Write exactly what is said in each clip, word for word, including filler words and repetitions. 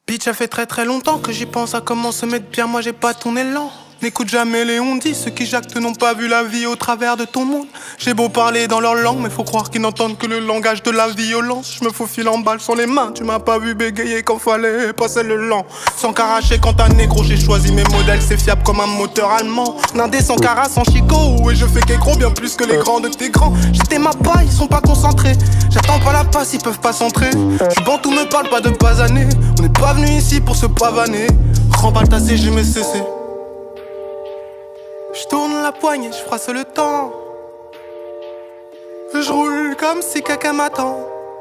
Bitch, ça fait très très longtemps que j'y pense à comment se mettre bien, moi j'ai pas ton élan. N'écoute jamais les on-dit, ceux qui jactent n'ont pas vu la vie au travers de ton monde. J'ai beau parler dans leur langue, mais faut croire qu'ils n'entendent que le langage de la violence. Je me faufile en balle sur les mains, tu m'as pas vu bégayer quand fallait passer le lent. Sans caracher quand t'as négro, j'ai choisi mes modèles, c'est fiable comme un moteur allemand. Nindé sans cara, sans chico, et je fais qu'écro bien plus que les grands de tes grands. J'étais ma paille, ils sont pas concentrés. J'attends pas la passe, ils peuvent pas s'entrer. J'suis bantou, me parle pas de basaner. On n'est pas venu ici pour se pavaner. Remballe ta C G, mais cessé. J'tourne la poignée, j'froisse le temps. J'roule comme si caca m'attend.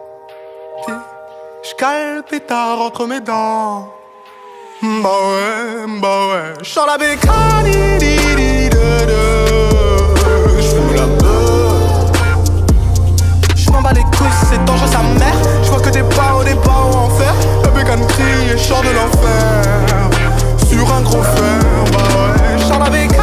J'cale pétard entre mes dents. Bah ouais, bah ouais. J'sors la bécane, j'fume la beuh. J'm'en bats les couilles, c'est dangereux sa mère. J'vois que des barreaux, des barreaux en fer. La bécane crie et j'sors de l'enfer. Sur un gros fer, bah ouais. J'sors la bécane.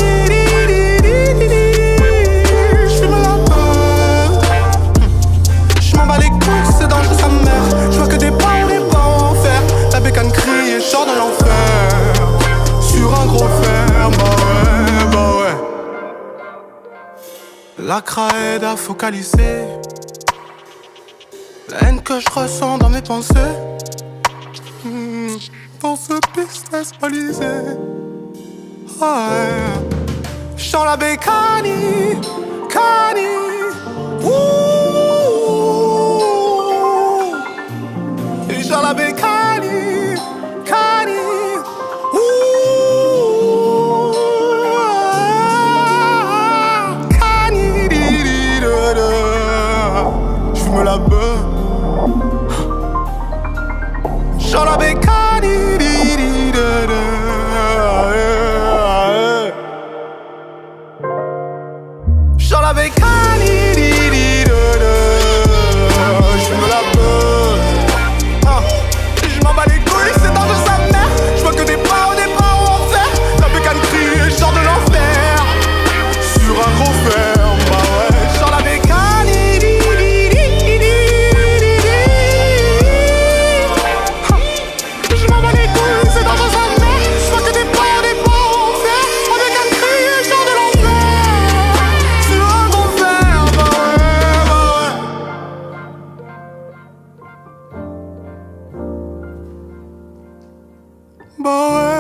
Sors de l'enfer, sur un gros fer, bah ouais, bah ouais. La cra aide à focaliser la haine que je ressens dans mes pensées, mmh, dans ce business balisé. Ah ouais. J'sors la bécanie, cani, ouh. Et j'sors la bécanie. J'fume la beuh. J'sors la bécane. J'sors la bécane. J'fume la beuh. J'm'en bats les couilles, c'est dans sa mère. J'vois que des barreaux, des barreaux en fer. La bécane crie et j'sors de l'enfer. Sur un gros fer, bah ouais. J'sors la bécane. Bah ouais.